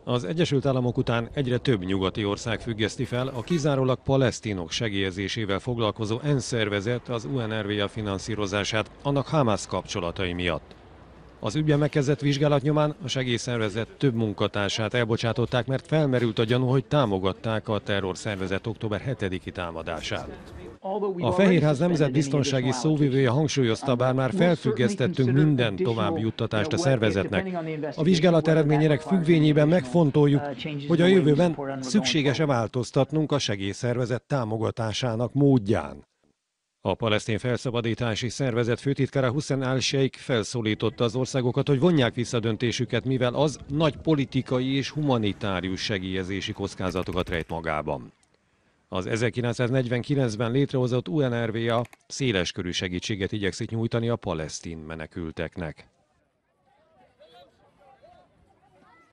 Az Egyesült Államok után egyre több nyugati ország függeszti fel a kizárólag palesztinok segélyezésével foglalkozó ENSZ szervezet az UNRWA finanszírozását annak Hamász kapcsolatai miatt. Az ügyben megkezdett vizsgálat nyomán a segélyszervezet több munkatársát elbocsátották, mert felmerült a gyanú, hogy támogatták a terrorszervezet október 7-i támadását. A Fehérház nemzetbiztonsági szóvivője hangsúlyozta, bár már felfüggesztettünk minden további juttatást a szervezetnek. A vizsgálat eredményének függvényében megfontoljuk, hogy a jövőben szükséges-e változtatnunk a segélyszervezet támogatásának módján. A palesztin felszabadítási szervezet főtitkára Hussein al-Sheikh felszólította az országokat, hogy vonják vissza döntésüket, mivel az nagy politikai és humanitárius segélyezési kockázatokat rejt magában. Az 1949-ben létrehozott UNRWA széleskörű segítséget igyekszik nyújtani a palesztin menekülteknek.